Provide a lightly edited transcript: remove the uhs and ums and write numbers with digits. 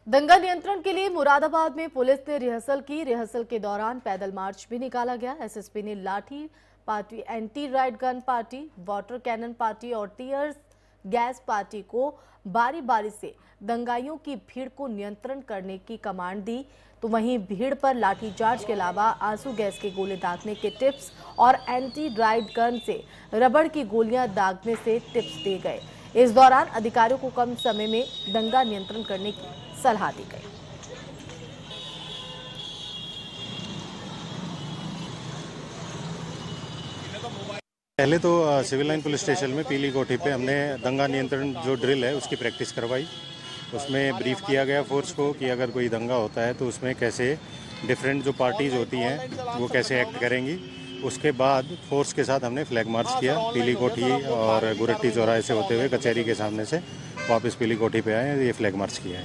दंगा नियंत्रण के लिए मुरादाबाद में पुलिस ने रिहर्सल की। रिहर्सल के दौरान पैदल मार्च भी निकाला गया। एसएसपी ने लाठी party, anti riot gun party, water cannon party और टीयर गैस पार्टी को बारी बारी से दंगाइयों की भीड़ को नियंत्रण करने की कमांड दी। तो वहीं भीड़ पर लाठीचार्ज के अलावा आंसू गैस के गोले दागने के टिप्स और एंटी राइट गन से रबड़ की गोलियां दागने से टिप्स दिए गए। इस दौरान अधिकारियों को कम समय में दंगा नियंत्रण करने की सलाह दी गई। पहले तो सिविल लाइन पुलिस स्टेशन में पीली कोठी पे हमने दंगा नियंत्रण जो ड्रिल है उसकी प्रैक्टिस करवाई। उसमें ब्रीफ किया गया फोर्स को कि अगर कोई दंगा होता है तो उसमें कैसे डिफरेंट जो पार्टीज होती हैं वो कैसे एक्ट करेंगी। उसके बाद फोर्स के साथ हमने फ्लैग मार्च किया पीली कोठी और गुरट्टी चौराहे से होते हुए कचहरी के सामने से वापस पीली कोठी पे आए, ये फ्लैग मार्च किया है।